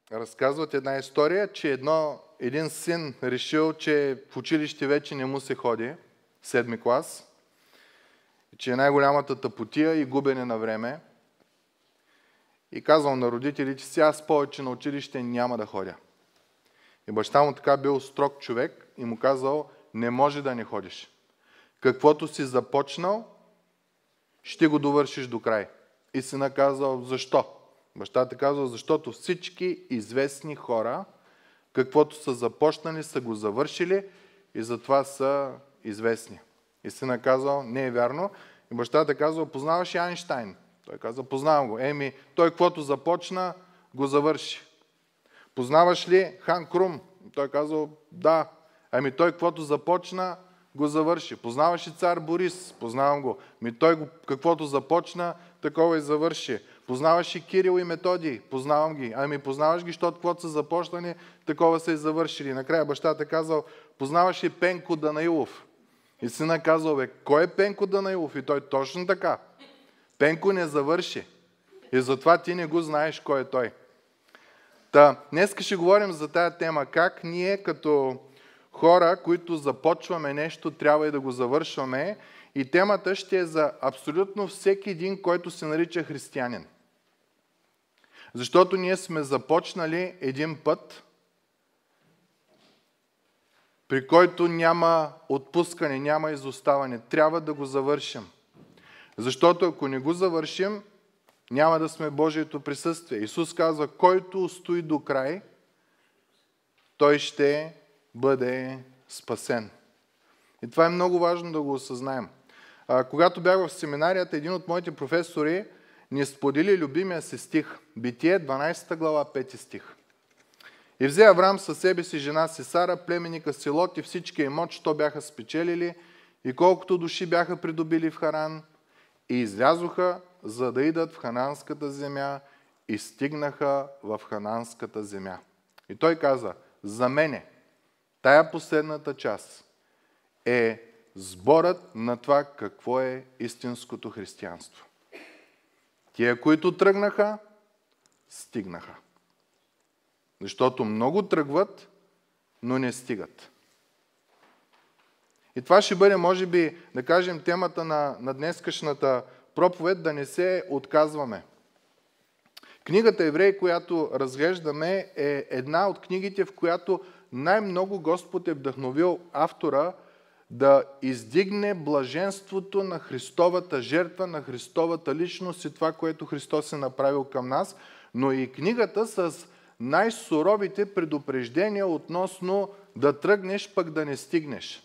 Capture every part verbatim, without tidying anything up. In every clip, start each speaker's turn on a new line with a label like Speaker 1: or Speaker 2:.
Speaker 1: разказват една история, че едно, един син решил, че в училище вече не му се ходи, седми клас, че е най-голямата тъпотия и губене на време. И казал на родителите си, аз повече на училище няма да ходя. И баща му така бил строг човек и му казал, не може да не ходиш. Каквото си започнал, ще го довършиш до край. И сина казал, защо? Бащата казал, защото всички известни хора, каквото са започнали, са го завършили и затова са известни. И сина казал, не е вярно. И бащата казал, познаваш ли Айнщайн? Той казал, познавам го. Еми, той каквото започна, го завърши. Познаваш ли Хан Крум? Той казал, да. Ами той каквото започна, го завърши. Познаваш ли цар Борис? Познавам го. Ми той каквото започна, такова и завърши. Познаваш ли Кирил и Методий? Познавам ги. Ами познаваш ги, защото каквото са започнали, такова са и завършили. Накрая бащата казал, познаваш ли Пенко Данаилов? И сина казал, бе, кой е Пенко Данаилов? И той точно така. Пенко не завърши. И затова ти не го знаеш кой е той. Та, днес ще говорим за тая тема. Как ние като хора, които започваме нещо, трябва и да го завършваме. И темата ще е за абсолютно всеки един, който се нарича християнин. Защото ние сме започнали един път, при който няма отпускане, няма изоставане. Трябва да го завършим. Защото ако не го завършим, няма да сме Божието присъствие. Исус казва, който устои до край, той ще бъде спасен. И това е много важно да го осъзнаем. А, когато бях в семинарията, един от моите професори ни сподели любимия си стих. Битие, дванадесета глава, пети стих. И взе Авраам със себе си жена си Сара, племенника си Лот и всички имот, що бяха спечелили, и колкото души бяха придобили в Харан, и излязоха, за да идат в хананската земя, и стигнаха в хананската земя. И той каза, за мене, тая последната част е сборът на това какво е истинското християнство. Тия, които тръгнаха, стигнаха. Защото много тръгват, но не стигат. И това ще бъде, може би, да кажем, темата на, на днескашната проповед, да не се отказваме. Книгата Евреи, която разглеждаме, е една от книгите, в която най-много Господ е вдъхновил автора да издигне блаженството на Христовата жертва, на Христовата личност и това, което Христос е направил към нас, но и книгата с най-суровите предупреждения относно да тръгнеш, пък да не стигнеш.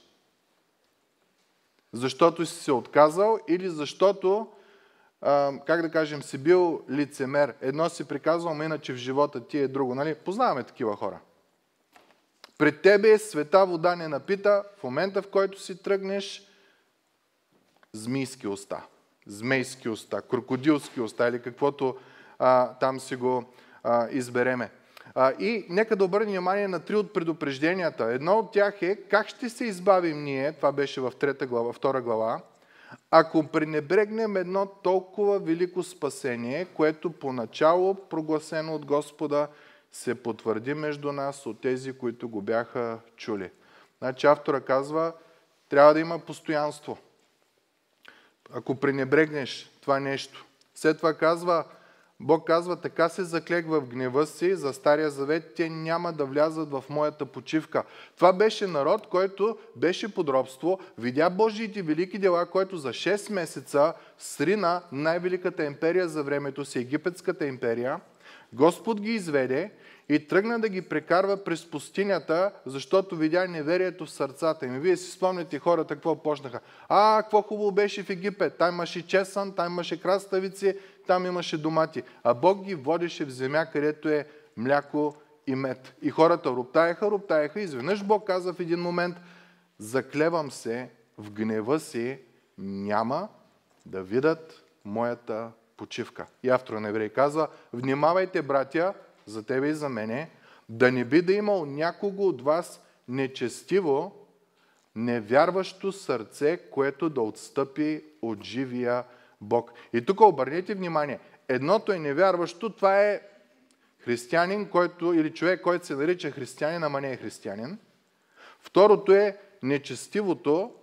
Speaker 1: Защото си се отказал или защото, а, как да кажем, си бил лицемер. Едно си приказвал, но иначе в живота ти е друго. Нали? Познаваме такива хора. Пред тебе света вода не напита, в момента в който си тръгнеш, змийски уста, змейски уста, крокодилски уста или каквото а, там си го а, избереме. А, и нека да обърнем внимание на три от предупрежденията. Едно от тях е как ще се избавим ние, това беше в трета глава, втора глава, ако пренебрегнем едно толкова велико спасение, което поначало прогласено от Господа се потвърди между нас от тези, които го бяха чули. Значи автора казва, трябва да има постоянство. Ако пренебрегнеш това нещо. След това казва, Бог казва, така се заклех в гнева си за Стария завет, те няма да влязат в моята почивка. Това беше народ, който беше под робство, видя Божиите велики дела, който за шест месеца срина най-великата империя за времето си, Египетската империя. Господ ги изведе и тръгна да ги прекарва през пустинята, защото видя неверието в сърцата им. И вие си спомняте хората какво почнаха. А, какво хубаво беше в Египет. Там имаше чесан, там имаше краставици, там имаше домати. А Бог ги водеше в земя, където е мляко и мед. И хората роптаеха, роптаеха. И изведнъж Бог каза в един момент, заклевам се в гнева си, няма да видят моята почивка. И автора на Евреи казва, внимавайте, братя, за тебе и за мене, да не би да имал някого от вас нечестиво, невярващо сърце, което да отстъпи от живия Бог. И тук обърнете внимание, едното е невярващо, това е Християнин, който, или човек, който се нарича християнин, ама не е християнин. Второто е нечестивото,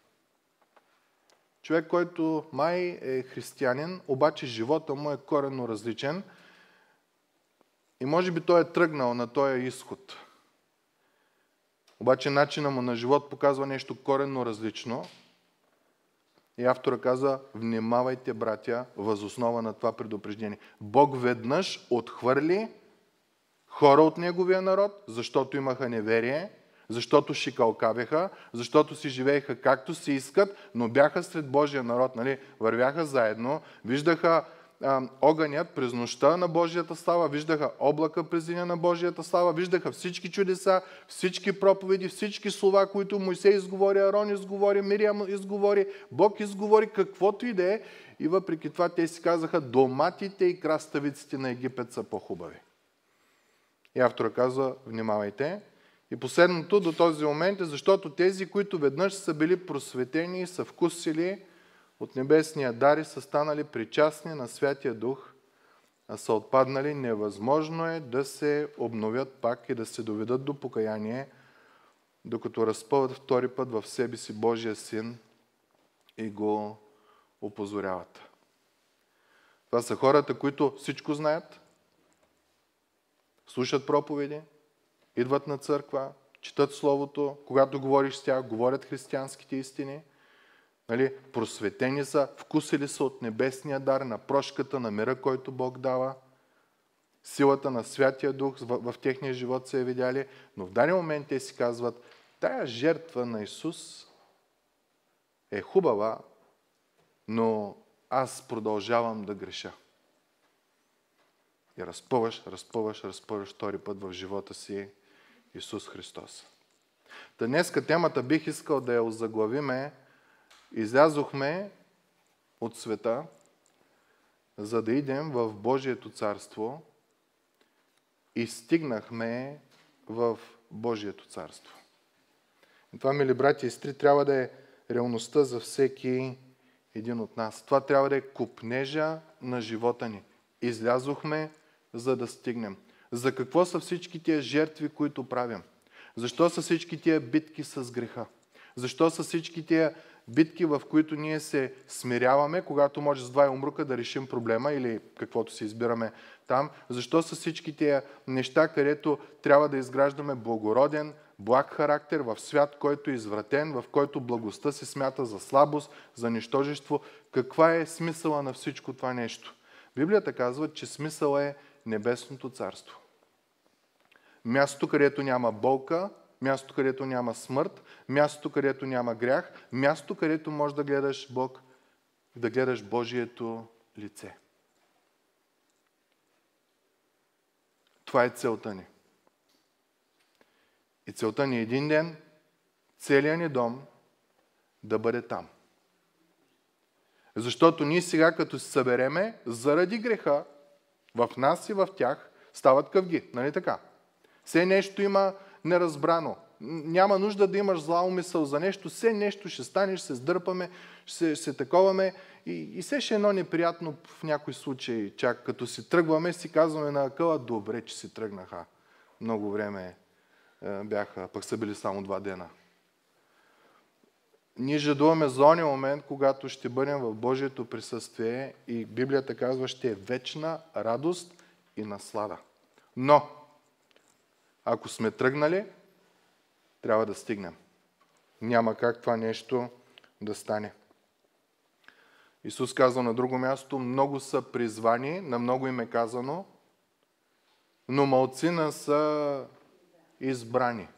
Speaker 1: човек, който май е християнин, обаче живота му е коренно различен и може би той е тръгнал на този изход. Обаче начинът му на живот показва нещо коренно различно. И автора каза, внимавайте, братя, въз основа на това предупреждение. Бог веднъж отхвърли хора от неговия народ, защото имаха неверие, защото шикалкавеха, защото си живееха както си искат, но бяха сред Божия народ, нали? Вървяха заедно, виждаха а, огънят през нощта на Божията слава, виждаха облака през деня на Божията слава, виждаха всички чудеса, всички проповеди, всички слова, които Мойсей изговори, Арон изговори, Мириам изговори, Бог изговори, каквото и да е. И въпреки това те си казаха, доматите и краставиците на Египет са по-хубави. И автора казва, внимавайте. И последното до този момент е, защото тези, които веднъж са били просветени и са вкусили от небесния дар и са станали причастни на Святия Дух, а са отпаднали, невъзможно е да се обновят пак и да се доведат до покаяние, докато разпъват втори път в себе си Божия Син и го опозоряват. Това са хората, които всичко знаят, слушат проповеди, идват на църква, четат Словото, когато говориш с тях, говорят християнските истини, нали, просветени са, вкусили са от небесния дар, на прошката, на мира, който Бог дава, силата на Святия Дух в, в техния живот се е видяли, но в даден момент те си казват, тая жертва на Исус е хубава, но аз продължавам да греша. И разпъваш, разпъваш, разпъваш втори път в живота си Исус Христос. Та днеска темата бих искал да я озаглавиме. Излязохме от света, за да идем в Божието царство и стигнахме в Божието царство. И това, мили братя и сестри, трябва да е реалността за всеки един от нас. Това трябва да е копнежа на живота ни. Излязохме, за да стигнем. За какво са всички тия жертви, които правим? Защо са всички тия битки с греха? Защо са всички тия битки, в които ние се смиряваме, когато може с два умрука да решим проблема или каквото си избираме там? Защо са всички тия неща, където трябва да изграждаме благороден, благ характер в свят, който е извратен, в който благостта се смята за слабост, за нищожество? Каква е смисъла на всичко това нещо? Библията казва, че смисъл е небесното царство. Място, където няма болка, място, където няма смърт, място, където няма грях, място, където можеш да гледаш Бог, да гледаш Божието лице. Това е целта ни. И целта ни е един ден, целият ни дом да бъде там. Защото ние сега, като се събереме, заради греха, в нас и в тях, стават къвги. Нали така? Все нещо има неразбрано. Няма нужда да имаш зла умисъл за нещо. Все нещо ще стане, ще се сдърпаме, ще се, ще се таковаме. И, и все ще е едно неприятно в някой случай. Чак като си тръгваме, си казваме на акъла, добре, че си тръгнаха. Много време е, бяха, пък са били само два дена. Ние жадуваме за ония момент, когато ще бъдем в Божието присъствие и Библията казва, ще е вечна радост и наслада. Но, ако сме тръгнали, трябва да стигнем. Няма как това нещо да стане. Исус казва на друго място, много са призвани, на много им е казано, но малцина са избрани.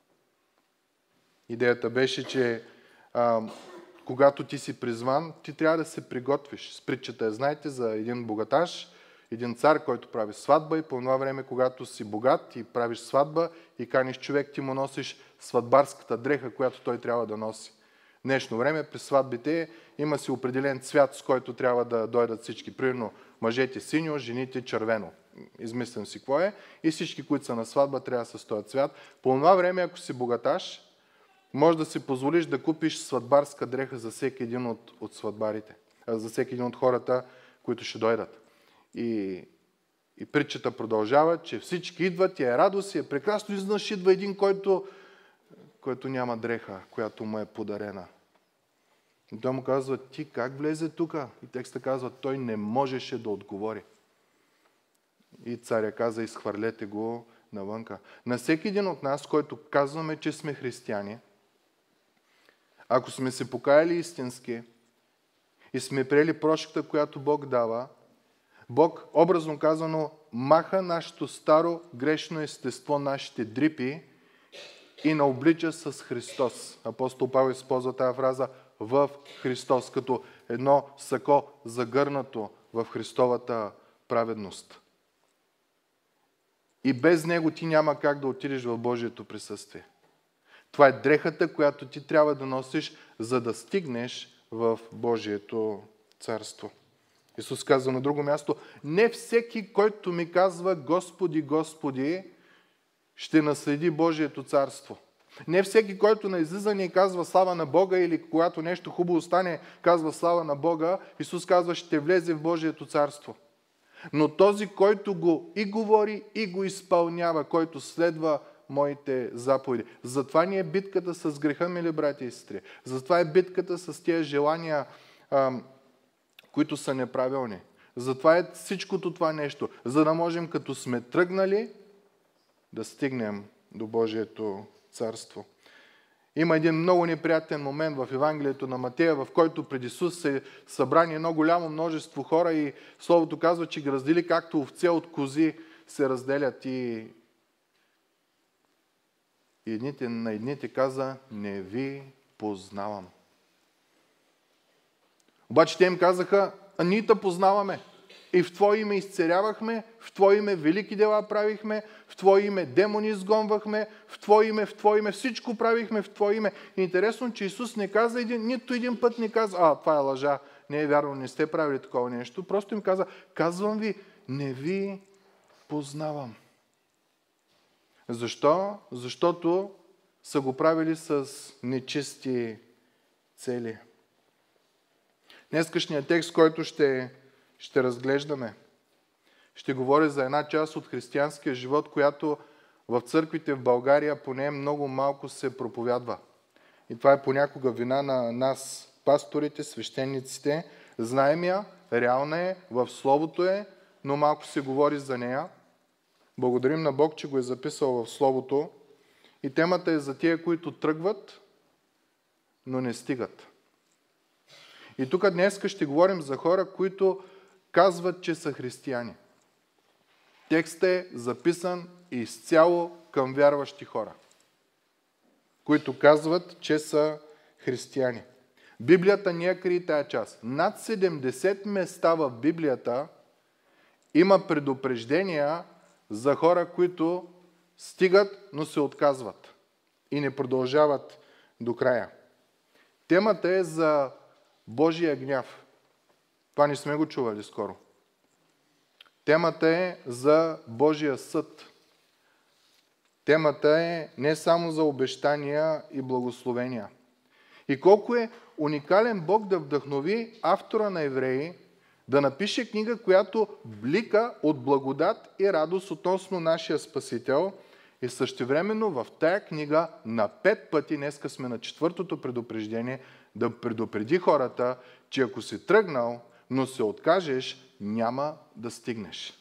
Speaker 1: Идеята беше, че а, когато ти си призван, ти трябва да се приготвиш. С притчата, знаете за един богаташ, един цар, който прави сватба и по това време, когато си богат и правиш сватба и каниш човек, ти му носиш сватбарската дреха, която той трябва да носи. В днешно време при сватбите има си определен цвят, с който трябва да дойдат всички. Примерно мъжете синьо, жените червено. Измислям си какво е. И всички, които са на сватба, трябва с този цвят. По това време, ако си богаташ, може да си позволиш да купиш сватбарска дреха за всеки един от, от сватбарите, за всеки един от хората, които ще дойдат. И И притчата продължава, че всички идват, и е радост, и е прекрасно. Изнъж идва един, който, който няма дреха, която му е подарена. И той му казва, ти как влезе тука? И текста казва, той не можеше да отговори. И царя каза, изхвърлете го навънка. На всеки един от нас, който казваме, че сме християни, ако сме се покаяли истински и сме приели прошката, която Бог дава, Бог, образно казано, маха нашето старо грешно естество, нашите дрипи и наоблича с Христос. Апостол Павел използва тази фраза в Христос, като едно сако загърнато в Христовата праведност. И без него ти няма как да отидеш в Божието присъствие. Това е дрехата, която ти трябва да носиш, за да стигнеш в Божието царство. Исус казва на друго място, не всеки, който ми казва Господи, Господи, ще наследи Божието царство. Не всеки, който на излизане казва слава на Бога или когато нещо хубаво стане, казва слава на Бога, Исус казва, ще влезе в Божието царство. Но този, който го и говори, и го изпълнява, който следва моите заповеди. Затова ни е битката с греха, мили брати и сестри. Затова е битката с тези желания, ам, които са неправилни. Затова е всичкото това нещо. За да можем, като сме тръгнали, да стигнем до Божието царство. Има един много неприятен момент в Евангелието на Матея, в който пред Исус се събрани едно голямо множество хора и Словото казва, че ги раздели както овце от кози се разделят. И, и едните, на едните каза, не ви познавам. Обаче те им казаха, а ние те познаваме. И в Твое име изцелявахме, в Твое име велики дела правихме, в Твое име демони изгонвахме, в Твое име, в Твое име всичко правихме, в Твое име. Интересно, че Исус не каза, един, нито един път не каза, а, това е лъжа, не е вярно, не сте правили такова нещо. Просто им каза, казвам ви, не ви познавам. Защо? Защото са го правили с нечисти цели. Днескашният текст, който ще ще разглеждаме. Ще говоря за една част от християнския живот, която в църквите в България поне много малко се проповядва. И това е понякога вина на нас, пасторите, свещениците. Знаем я, реална е, в Словото е, но малко се говори за нея. Благодарим на Бог, че го е записал в Словото. И темата е за тия, които тръгват, но не стигат. И тук днес ще говорим за хора, които казват, че са християни. Текстът е записан изцяло към вярващи хора, които казват, че са християни. Библията не я крие тая част. Над седемдесет места в Библията има предупреждения за хора, които стигат, но се отказват и не продължават до края. Темата е за Божия гняв. Това не сме го чували скоро. Темата е за Божия съд. Темата е не само за обещания и благословения. И колко е уникален Бог да вдъхнови автора на Евреи да напише книга, която блика от благодат и радост относно нашия Спасител. И същевременно в тая книга на пет пъти, днеска сме на четвъртото предупреждение, да предупреди хората, че ако си тръгнал, но се откажеш, няма да стигнеш.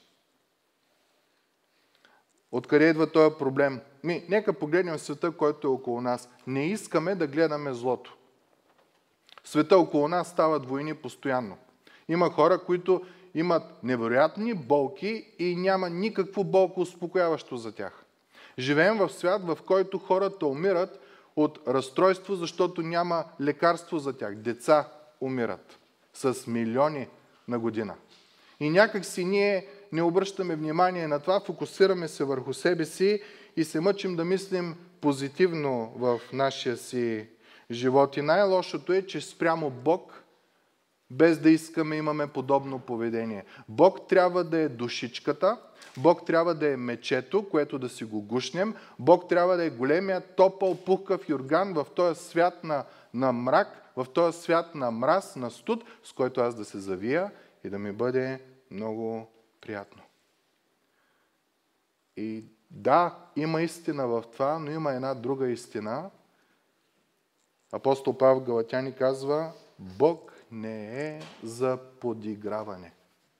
Speaker 1: Откъде идва този проблем? Ми, нека погледнем света, който е около нас. Не искаме да гледаме злото. Света около нас стават войни постоянно. Има хора, които имат невероятни болки и няма никакво болко успокояващо за тях. Живеем в свят, в който хората умират от разстройство, защото няма лекарство за тях. Деца умират с милиони на година. И някак си ние не обръщаме внимание на това, фокусираме се върху себе си и се мъчим да мислим позитивно в нашия си живот. И най-лошото е, че спрямо Бог, без да искаме, имаме подобно поведение. Бог трябва да е душичката, Бог трябва да е мечето, което да си го гушнем, Бог трябва да е големия, топъл, пухкав юрган в този свят на, на мрак, в този свят на мраз, на студ, с който аз да се завия и да ми бъде много приятно. И да, има истина в това, но има една друга истина. Апостол Павел в Галатяни казва, Бог не е за подиграване.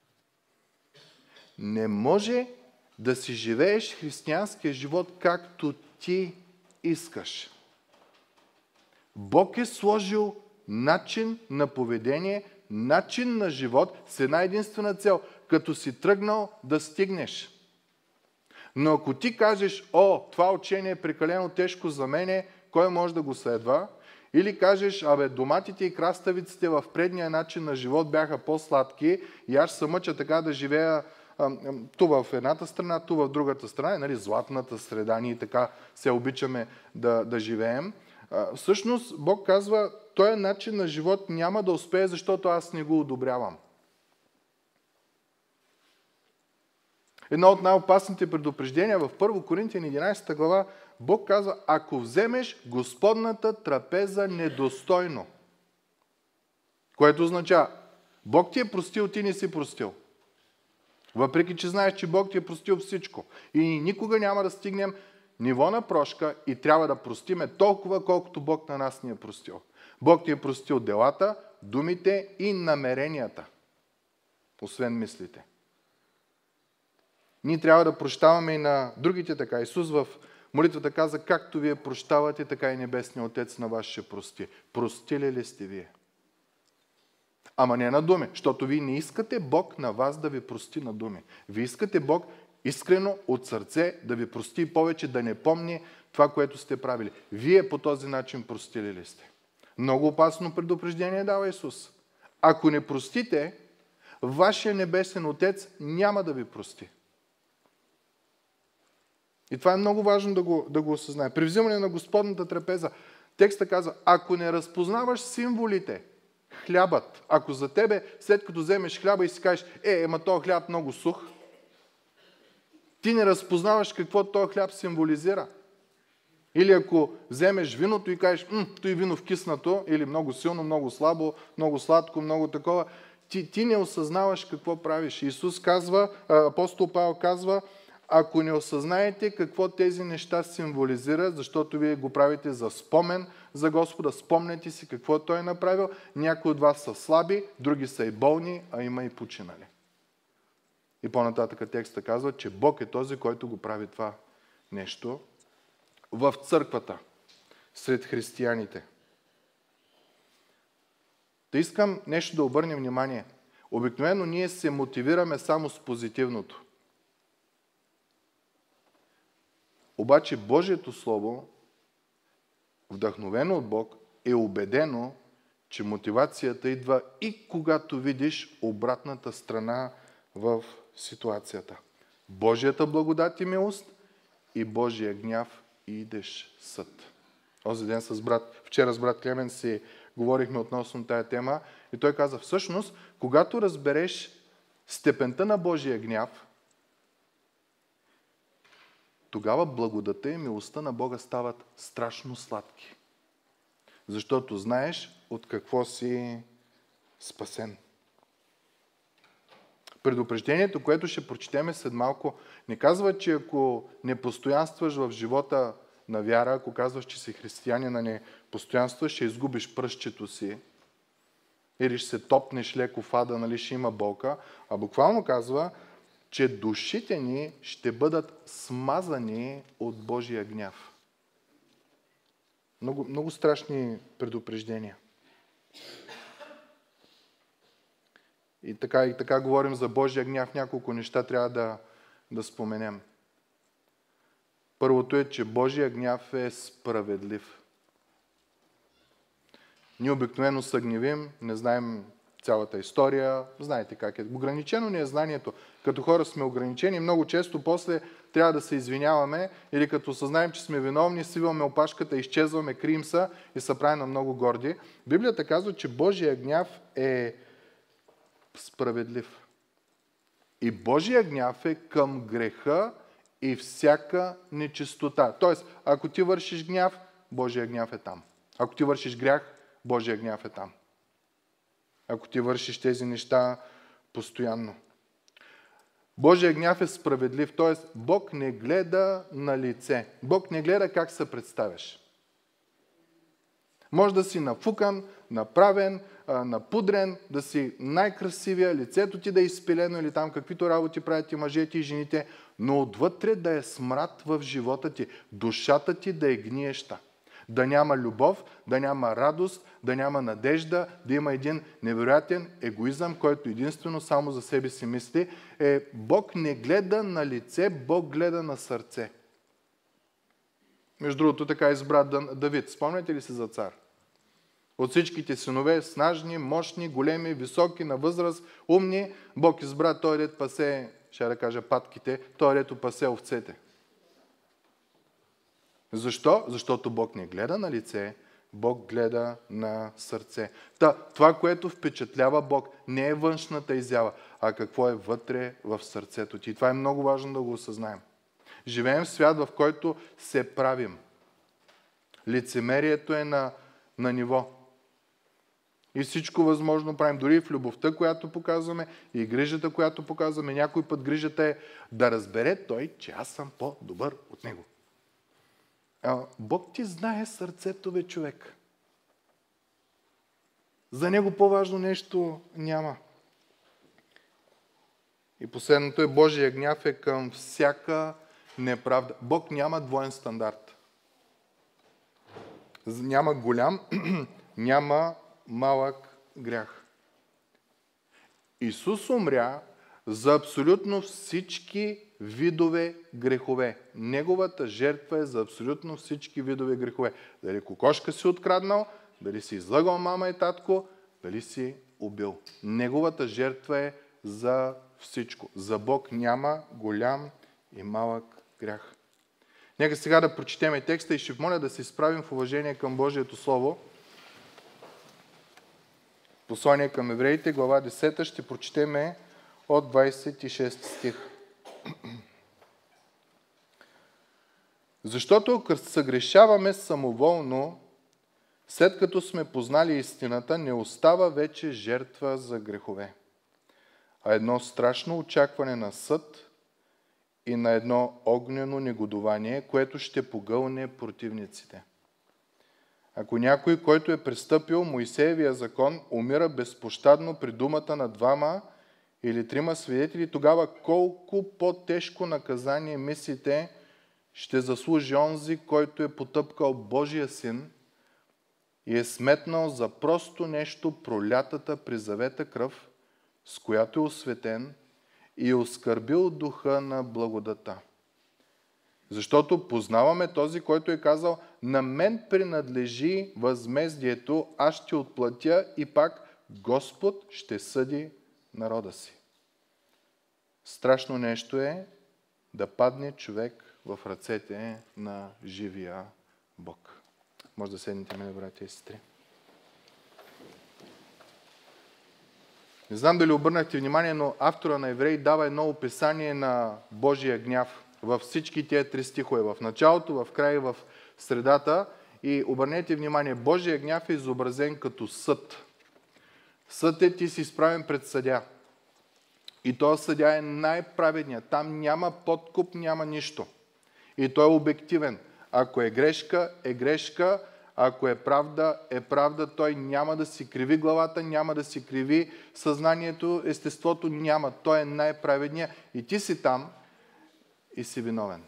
Speaker 1: Не може да си живееш християнския живот както ти искаш. Бог е сложил начин на поведение, начин на живот с една единствена цел, като си тръгнал да стигнеш. Но ако ти кажеш, о, това учение е прекалено тежко за мене, кой може да го следва? Или кажеш, абе, доматите и краставиците в предния начин на живот бяха по-сладки и аз се мъча така да живея ту в едната страна, ту в другата страна, нали, златната среда, ние така се обичаме да, да живеем. А, всъщност, Бог казва, този начин на живот няма да успее, защото аз не го одобрявам. Едно от най-опасните предупреждения в първо Коринтияни единадесета глава, Бог казва, ако вземеш Господната трапеза недостойно, което означава, Бог ти е простил, ти не си простил. Въпреки, че знаеш, че Бог ти е простил всичко. И никога няма да стигнем ниво на прошка и трябва да простиме толкова, колкото Бог на нас ни е простил. Бог ти е простил делата, думите и намеренията, освен мислите. Ние трябва да прощаваме и на другите така. Исус в молитвата каза, както вие прощавате, така и Небесният Отец на вас ще прости. Простили ли сте вие? Ама не на думи, защото вие не искате Бог на вас да ви прости на думи. Вие искате Бог искрено от сърце да ви прости и повече да не помни това, което сте правили. Вие по този начин простили ли сте? Много опасно предупреждение дава Исус. Ако не простите, вашия Небесен Отец няма да ви прости. И това е много важно да го, да го осъзнае. При взимане на Господната трапеза, текста казва, ако не разпознаваш символите, хлябът, ако за тебе, след като вземеш хляба и си кажеш, е, ема този хляб много сух, ти не разпознаваш какво този хляб символизира. Или ако вземеш виното и кажеш, м, той вино вкиснато, или много силно, много слабо, много сладко, много такова, ти, ти не осъзнаваш какво правиш. Исус казва, апостол Павел казва, ако не осъзнаете какво тези неща символизират, защото вие го правите за спомен за Господа, спомнете си какво Той е направил, някои от вас са слаби, други са и болни, а има и починали. И по-нататък текста казва, че Бог е този, който го прави това нещо в църквата, сред християните. Да искам нещо да обърнем внимание. Обикновено ние се мотивираме само с позитивното. Обаче Божието Слово, вдъхновено от Бог, е убедено, че мотивацията идва и когато видиш обратната страна в ситуацията. Божията благодат и милост и Божия гняв и идеш съд. Този ден с брат, вчера с брат Клемен си говорихме относно тая тема и той каза, всъщност, когато разбереш степента на Божия гняв, тогава благодата и милостта на Бога стават страшно сладки. Защото знаеш от какво си спасен. Предупреждението, което ще прочетеме след малко, не казва, че ако не постоянстваш в живота на вяра, ако казваш, че си християнин, а не постоянстваш, ще изгубиш пръстчето си или ще се топнеш леко в ада, нали, ще има болка, а буквално казва, че душите ни ще бъдат смазани от Божия гняв. Много, много страшни предупреждения. И така, и така говорим за Божия гняв, няколко неща трябва да, да споменем. Първото е, че Божия гняв е справедлив. Ние обикновено се гневим, не знаем цялата история, знаете как е. Ограничено ни е знанието. Като хора сме ограничени, много често после трябва да се извиняваме или като съзнаем, че сме виновни, свиваме опашката, изчезваме, крием се и се правим на много горди. Библията казва, че Божия гняв е справедлив. И Божия гняв е към греха и всяка нечистота. Тоест, ако ти вършиш гняв, Божия гняв е там. Ако ти вършиш грях, Божия гняв е там. Ако ти вършиш тези неща постоянно. Божия гняв е справедлив, т.е. Бог не гледа на лице. Бог не гледа как се представяш. Може да си нафукан, направен, напудрен, да си най-красивия, лицето ти да е изпилено или там каквито работи правят и мъжете и жените, но отвътре да е смрад в живота ти, душата ти да е гниеща. Да няма любов, да няма радост, да няма надежда, да има един невероятен егоизъм, който единствено само за себе си мисли. Е, Бог не гледа на лице, Бог гледа на сърце. Между другото, така избра Давид. Спомняте ли се за цар? От всичките синове, снажни, мощни, големи, високи, на възраст, умни, Бог избра той ред пасе, ще да кажа патките, той ред пасе овцете. Защо? Защото Бог не гледа на лице, Бог гледа на сърце. Та, това, което впечатлява Бог, не е външната изява, а какво е вътре в сърцето ти. И това е много важно да го осъзнаем. Живеем в свят, в който се правим. Лицемерието е на, на ниво. И всичко възможно правим, дори в любовта, която показваме, и грижата, която показваме. Някой път грижата е да разбере той, че аз съм по-добър от него. Бог ти знае сърцето, бе, човек. За него по-важно нещо няма. И последното е, Божия гняв е към всяка неправда. Бог няма двоен стандарт. Няма голям, няма малък грях. Исус умря за абсолютно всички видове грехове. Неговата жертва е за абсолютно всички видове грехове. Дали кокошка си откраднал, дали си излъгал мама и татко, дали си убил. Неговата жертва е за всичко. За Бог няма голям и малък грях. Нека сега да прочетем текста и ще моля да се изправим в уважение към Божието Слово. Послание към евреите, глава десета, ще прочетем от двадесет и шести стих. Защото ако съгрешаваме самоволно, след като сме познали истината, не остава вече жертва за грехове, а едно страшно очакване на съд и на едно огнено негодование, което ще погълне противниците. Ако някой, който е престъпил Моисеевия закон, умира безпощадно при думата на двама или трима свидетели, тогава колко по-тежко наказание мислите ще заслужи онзи, който е потъпкал Божия син и е сметнал за просто нещо пролятата при завета кръв, с която е осветен и е оскърбил духа на благодата. Защото познаваме този, който е казал, на мен принадлежи възмездието, аз ще отплатя и пак Господ ще съди народа си. Страшно нещо е да падне човек в ръцете на живия Бог. Може да седнете, мене, братя и сестри. Не знам дали обърнахте внимание, но автора на Евреи дава едно описание на Божия гняв във всички тези три стихове. В началото, в края и в средата. И обърнете внимание, Божия гняв е изобразен като съд. Съд е, ти си изправен пред съдя. И този съдя е най-праведният. Там няма подкуп, няма нищо. И той е обективен. Ако е грешка, е грешка. Ако е правда, е правда. Той няма да си криви главата, няма да си криви съзнанието, естеството няма. Той е най-праведният. И ти си там и си виновен.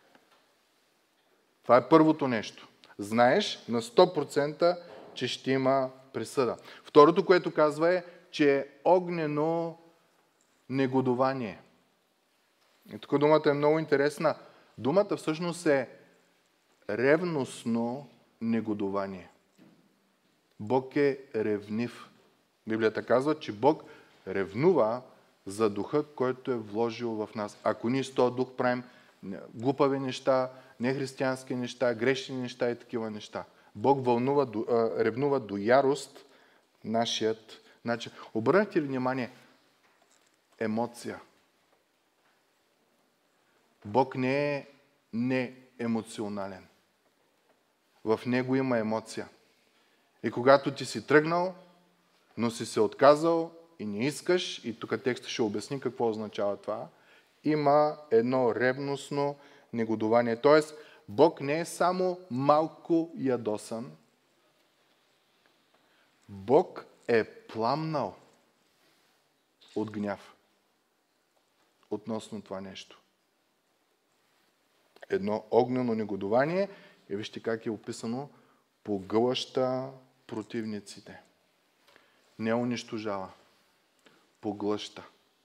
Speaker 1: Това е първото нещо. Знаеш на сто процента, че ще има присъда. Второто, което казва е, че е огнено негодование. И тук думата е много интересна. Думата всъщност е ревностно негодование. Бог е ревнив. Библията казва, че Бог ревнува за духа, който е вложил в нас. Ако ние с този дух правим глупави неща, нехристиянски неща, грешни неща и такива неща. Бог вълнува, ревнува до ярост нашият начин. Обърнете ли внимание? Емоция. Бог не е неемоционален. В Него има емоция. И когато ти си тръгнал, но си се отказал и не искаш, и тук текстът ще обясни какво означава това, има едно ревностно негодование. Тоест, Бог не е само малко ядосан. Бог е пламнал от гняв относно това нещо. Едно огнено негодование и вижте как е описано: погълъща противниците. Не унищожава, поглъща.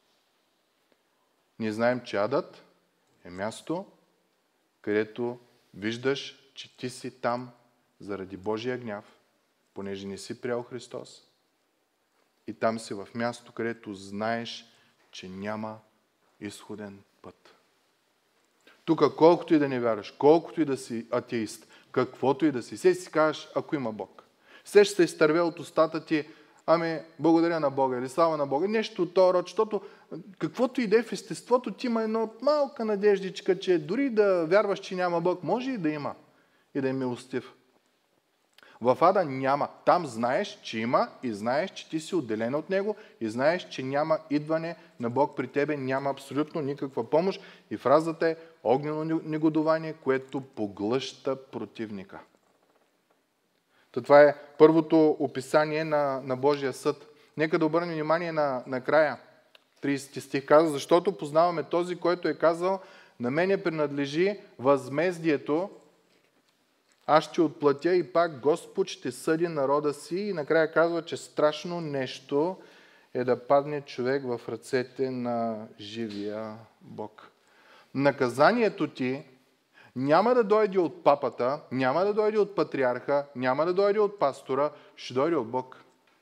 Speaker 1: Ние знаем, че адът е място, където виждаш, че ти си там заради Божия гняв, понеже не си приел Христос. И там си в място, където знаеш, че няма изходен път. Тук колкото и да не вярваш, колкото и да си атеист, каквото и да си, се си кажеш, ако има Бог. Се ще се изтърве от устата ти: ами, благодаря на Бога или слава на Бога. Нещо от този род, защото каквото и да е в естеството, ти има едно малка надеждичка, че дори да вярваш, че няма Бог, може и да има и да е милостив. В ада няма. Там знаеш, че има и знаеш, че ти си отделен от Него и знаеш, че няма идване на Бог при тебе, няма абсолютно никаква помощ. И фразата е огнено негодование, което поглъща противника. То това е първото описание на, на Божия съд. Нека да обърнем внимание на, на края. тридесети стих казва: защото познаваме този, който е казал: на мене принадлежи възмездието, аз ще отплатя и пак Господ ще съди народа си. И накрая казва, че страшно нещо е да падне човек в ръцете на живия Бог. Наказанието ти няма да дойде от папата, няма да дойде от патриарха, няма да дойде от пастора, ще дойде от Бог.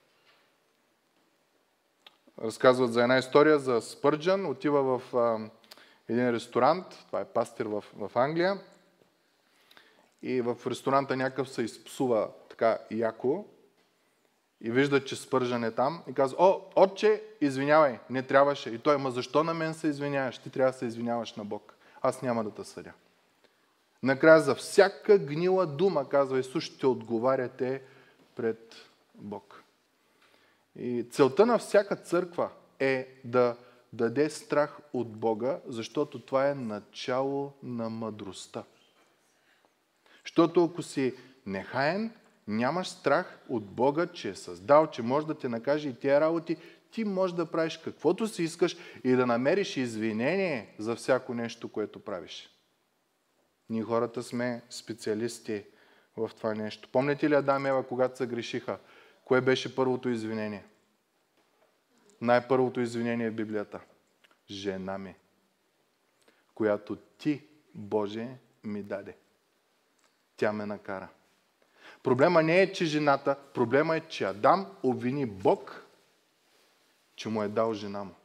Speaker 1: Разказват за една история за Спърджън. Отива в а, един ресторант, това е пастир в, в Англия, и в ресторанта някакъв се изпсува така яко и вижда, че Спърджън е там и казва: о, отче, извинявай, не трябваше. И той: ма защо на мен се извиняваш? Ти трябва да се извиняваш на Бог. Аз няма да те съдя. Накрая за всяка гнила дума, казва Исус, ще отговаряте пред Бог. И целта на всяка църква е да даде страх от Бога, защото това е начало на мъдростта. Защото ако си нехаен, нямаш страх от Бога, че е създал, че може да те накаже и тия работи, ти можеш да правиш каквото си искаш и да намериш извинение за всяко нещо, което правиш. Ние хората сме специалисти в това нещо. Помните ли Адам и Ева, когато се грешиха? Кое беше първото извинение? Най-първото извинение в Библията: жена ми, която ти, Боже, ми даде. Тя ме накара. Проблема не е, че жената, проблема е, че Адам обвини Бог, че му е дал жена му.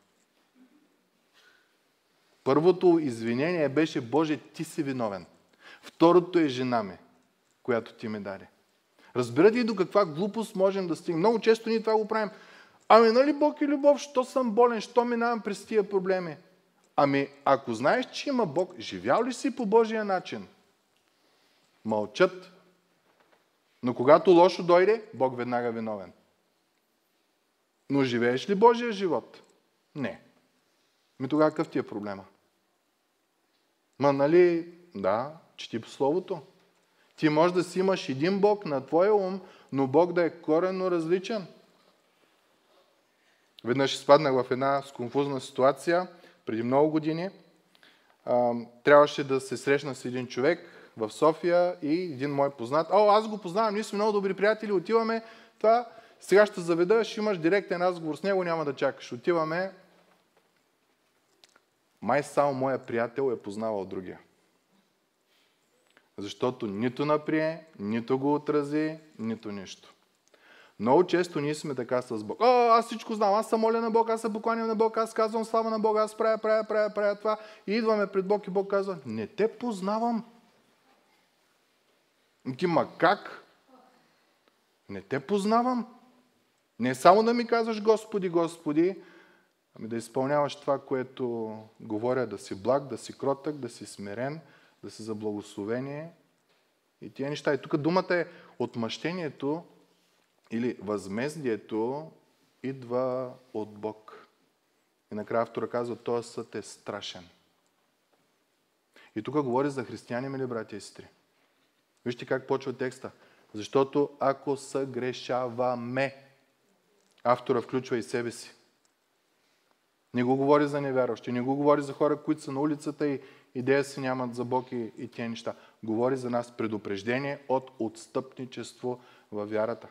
Speaker 1: Първото извинение беше: Боже, ти си виновен. Второто е: жена ми, която ти ми даде. Разбирате ли до каква глупост можем да стигнем? Много често ние това го правим. Ами нали Бог е любов, що съм болен, що минавам през тия проблеми? Ами ако знаеш, че има Бог, живял ли си по Божия начин? Мълчат. Но когато лошо дойде, Бог веднага е виновен. Но живееш ли Божия живот? Не. Ми тогава какъв ти е проблема? Ма нали, да, чети по Словото. Ти можеш да си имаш един Бог на твоя ум, но Бог да е коренно различен. Веднъж изпаднах в една сконфузна ситуация преди много години. А, трябваше да се срещна с един човек в София и един мой познат. О, аз го познавам, ние сме много добри приятели, отиваме. Това, сега ще заведа, ще имаш директен разговор с него, няма да чакаш. Отиваме. Май само моя приятел е познавал другия. Защото нито наприе, нито го отрази, нито нищо. Много често ние сме така с Бог. О, аз всичко знам, аз съм моля на Бог, аз се покланям на Бог, аз казвам слава на Бог, аз правя, правя, правя, правя това. И идваме пред Бог и Бог казва: не те познавам. Ти, ма как? Не те познавам. Не само да ми казваш Господи, Господи, ами да изпълняваш това, което говоря, да си благ, да си кротък, да си смирен, да си за благословение и тия неща. И тук думата е отмъщението или възмездието идва от Бог. И накрая автора казва: този съд е страшен. И тук говори за християни, мили братя и сестри. Вижте как почва текста. Защото ако съгрешаваме, автора включва и себе си. Не го говори за невярващи, не го говори за хора, които са на улицата и идея си нямат за Бог и, и тия неща. Говори за нас предупреждение от отстъпничество във вярата.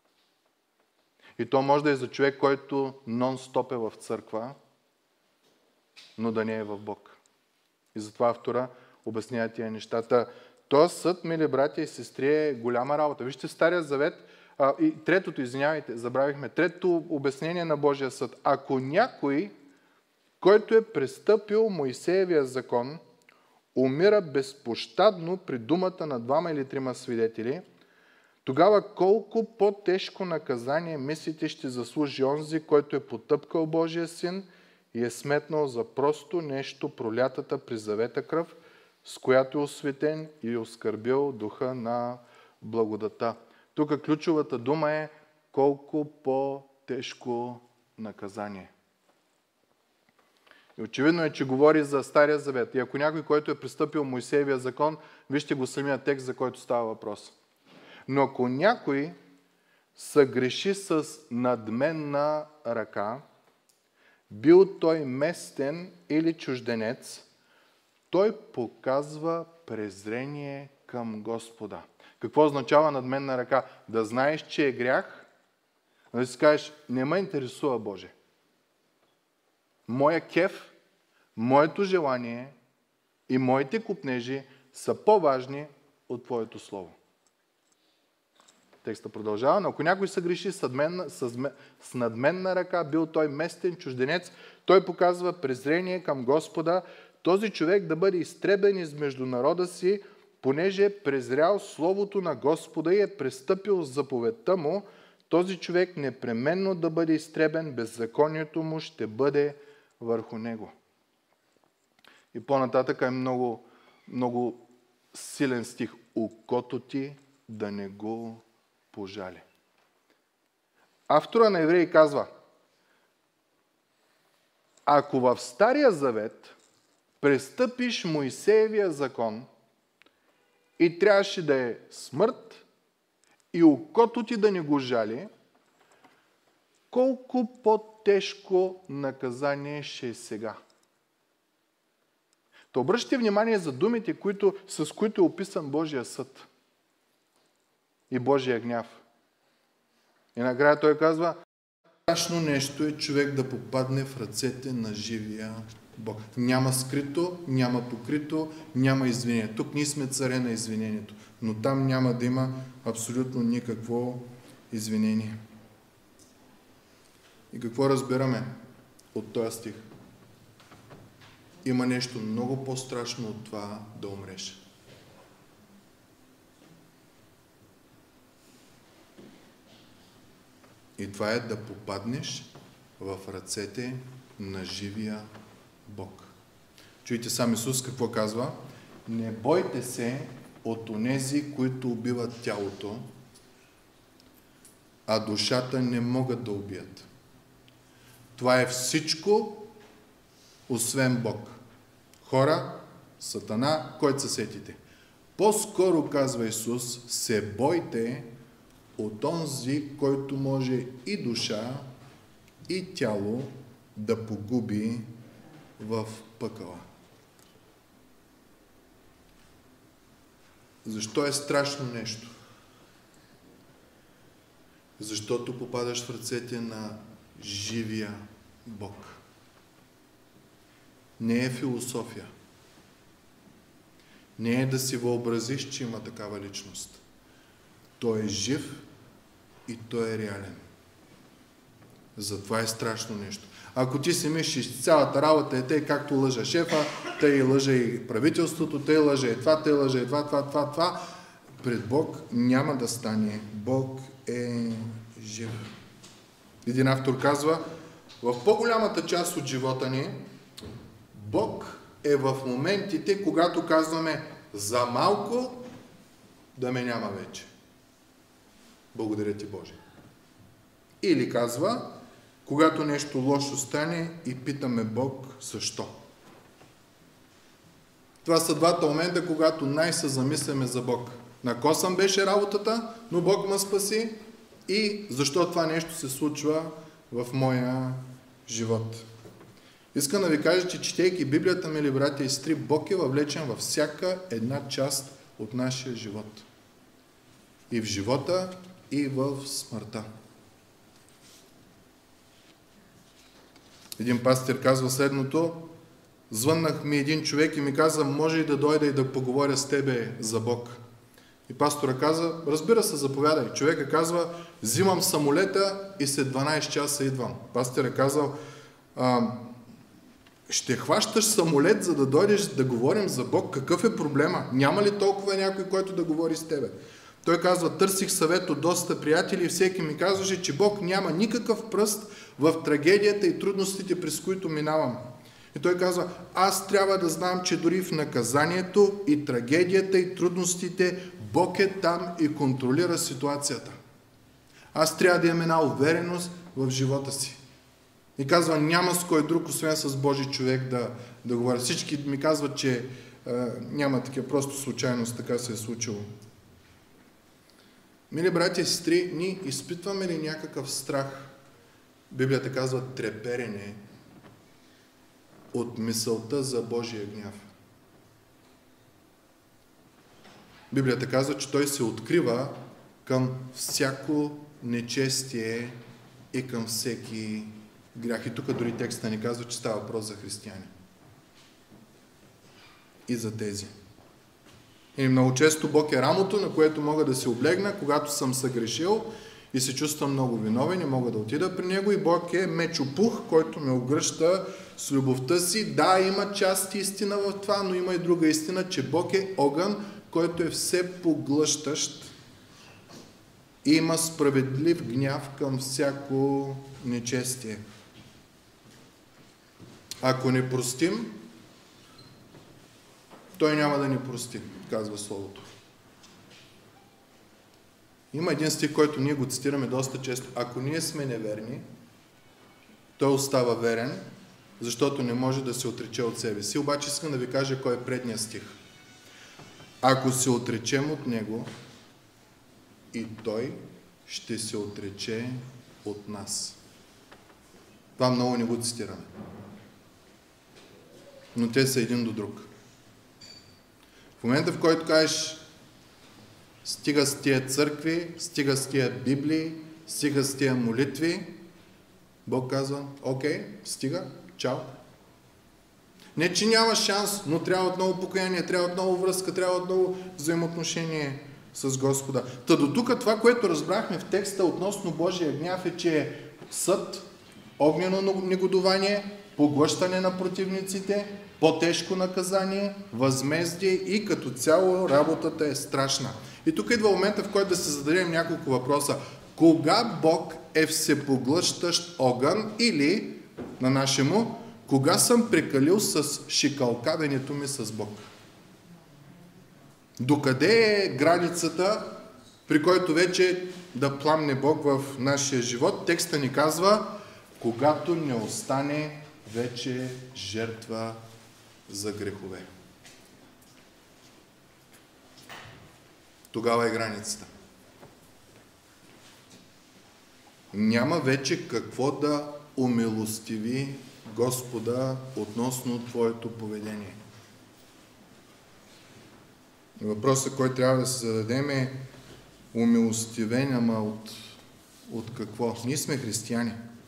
Speaker 1: И то може да е за човек, който нон-стоп е в църква, но да не е в Бог. И затова автора обяснява тия нещата. Този съд, мили братя и сестри, е голяма работа. Вижте Стария завет, а, и третото, извинявайте, забравихме, третото обяснение на Божия съд. Ако някой, който е престъпил Моисеевия закон, умира безпощадно при думата на двама или трима свидетели, тогава колко по-тежко наказание мислите ще заслужи онзи, който е потъпкал Божия син и е сметнал за просто нещо пролятата при завета кръв, с която е осветен и оскърбил духа на благодата. Тук ключовата дума е колко по-тежко наказание. И очевидно е, че говори за Стария завет. И ако някой, който е пристъпил Моисеевия закон, вижте го самия текст, за който става въпрос. Но ако някой съгреши с надменна ръка, бил той местен или чужденец, той показва презрение към Господа. Какво означава надменна ръка? Да знаеш, че е грях, да си кажеш, не ме интересува Боже. Моя кеф, моето желание и моите купнежи са по-важни от Твоето Слово. Текста продължава, но ако някой съгреши с надменна, с надменна ръка, бил той местен чужденец, той показва презрение към Господа, този човек да бъде изтребен измежду народа си, понеже е презрял Словото на Господа и е престъпил заповедта му, този човек непременно да бъде изтребен, беззаконието му ще бъде върху него. И по-нататък е много, много силен стих. Окото ти да не го пожали. Автора на Евреи казва, ако в Стария завет престъпиш Моисеевия закон и трябваше да е смърт и окото ти да не го жали, колко по-тежко наказание ще е сега. То обръщате внимание за думите, които, с които е описан Божия съд и Божия гняв. И накрая той казва, страшно нещо е човек да попадне в ръцете на живия Бог. Няма скрито, няма покрито, няма извинение. Тук ние сме царе на извинението, но там няма да има абсолютно никакво извинение. И какво разбираме от този стих? Има нещо много по-страшно от това да умреш. И това е да попаднеш в ръцете на живия Бог. Чуйте сам Исус какво казва. Не бойте се от онези, които убиват тялото, а душата не могат да убият. Това е всичко, освен Бог. Хора, Сатана, който се сетите. По-скоро, казва Исус, се бойте от онзи, който може и душа, и тяло да погуби в пъкъла. Защо е страшно нещо? Защото попадаш в ръцете на живия Бог. Не е философия. Не е да си въобразиш, че има такава личност. Той е жив и той е реален. Затова е страшно нещо. Ако ти си мислиш, цялата работа е тъй, както лъжа шефа, тъй лъжа и правителството, тъй лъжа и това, тъй лъжа и това, това, това, това, пред Бог няма да стане. Бог е жив. Един автор казва, в по-голямата част от живота ни, Бог е в моментите, когато казваме за малко да ме няма вече. Благодаря ти, Боже. Или казва, когато нещо лошо стане и питаме Бог защо. Това са двата момента, когато най-се замисляме за Бог. На косъм беше работата, но Бог ме спаси и защо това нещо се случва в моя живот. Искам да ви кажа, че четейки Библията, мили братя и сестри, Бог е въвлечен във всяка една част от нашия живот. И в живота, и в смъртта. Един пастир казва следното: звъннах ми един човек и ми каза, може ли да дойда и да поговоря с тебе за Бог? И пастора каза, разбира се, заповядай. Човека казва, взимам самолета и след дванайсет часа идвам. Пастор е казал, а, ще хващаш самолет, за да дойдеш да говорим за Бог. Какъв е проблема? Няма ли толкова някой, който да говори с тебе? Той казва, търсих съвет от доста приятели и всеки ми казваше, че Бог няма никакъв пръст в трагедията и трудностите, през които минавам. И той казва, аз трябва да знам, че дори в наказанието и трагедията и трудностите Бог е там и контролира ситуацията. Аз трябва да имам една увереност в живота си. И казва, няма с кой друг, освен с Божи човек да, да говоря. Всички ми казват, че е, няма такива, просто случайност, така се е случило. Мили братя и сестри, ние изпитваме ли някакъв страх? Библията казва треперене от мисълта за Божия гняв. Библията казва, че той се открива към всяко нечестие и към всеки грях. И тук дори текста ни казва, че става въпрос за християни. И за тези. И много често Бог е рамото, на което мога да се облегна, когато съм съгрешил и се чувствам много виновен и мога да отида при Него. И Бог е мечопух, който ме огръща с любовта си. Да, има част истина в това, но има и друга истина, че Бог е огън, който е все поглъщащ и има справедлив гняв към всяко нечестие. Ако не простим, Той няма да ни прости, казва Словото. Има един стих, който ние го цитираме доста често. Ако ние сме неверни, Той остава верен, защото не може да се отрече от себе си. Обаче искам да ви кажа кой е предният стих. Ако се отречем от Него, и Той ще се отрече от нас. Това много не го цитираме. Но те са един до друг. В момента, в който кажеш, стига с тия църкви, стига с тия библии, стига с тия молитви, Бог казва, окей, стига, чао. Не, че няма шанс, но трябва отново покаяние, трябва отново връзка, трябва отново взаимоотношение с Господа. Та до тук това, което разбрахме в текста относно Божия гняв е, че е съд, огнено негодование, поглъщане на противниците, по-тежко наказание, възмездие и като цяло работата е страшна. И тук идва момента, в който да се зададем няколко въпроса. Кога Бог е всепоглъщащ огън или, на нашему, кога съм прекалил с шикалкавенето ми с Бог? Докъде е границата, при който вече да пламне Бог в нашия живот? Текста ни казва, когато не остане вече жертва за грехове. Тогава е границата. Няма вече какво да умилостиви Господа относно твоето поведение. Въпросът, който трябва да се зададем е умилостивен, ама от, от какво? Ние сме християни.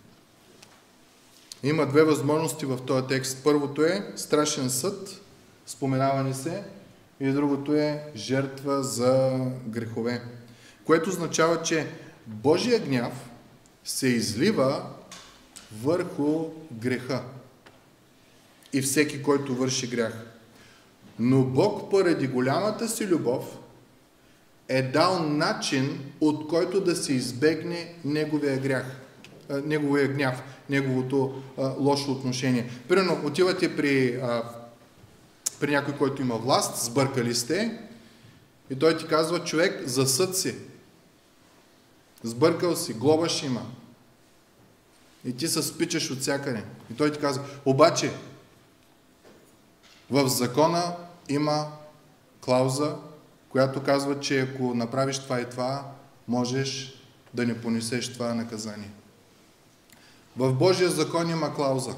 Speaker 1: Има две възможности в този текст. Първото е страшен съд, споменаване се, и другото е жертва за грехове. Което означава, че Божия гняв се излива върху греха и всеки, който върши грях. Но Бог, поради голямата си любов, е дал начин, от който да се избегне неговия грях, неговия гняв, неговото а, лошо отношение. Примерно, отивате при, а, при някой, който има власт, сбъркали сте, и той ти казва, човек, за съд си. Сбъркал си, глоба ще има. И ти се спичаш от всякъде. И той ти казва, обаче, в закона има клауза, която казва, че ако направиш това и това, можеш да не понесеш това наказание. В Божия закон има клауза,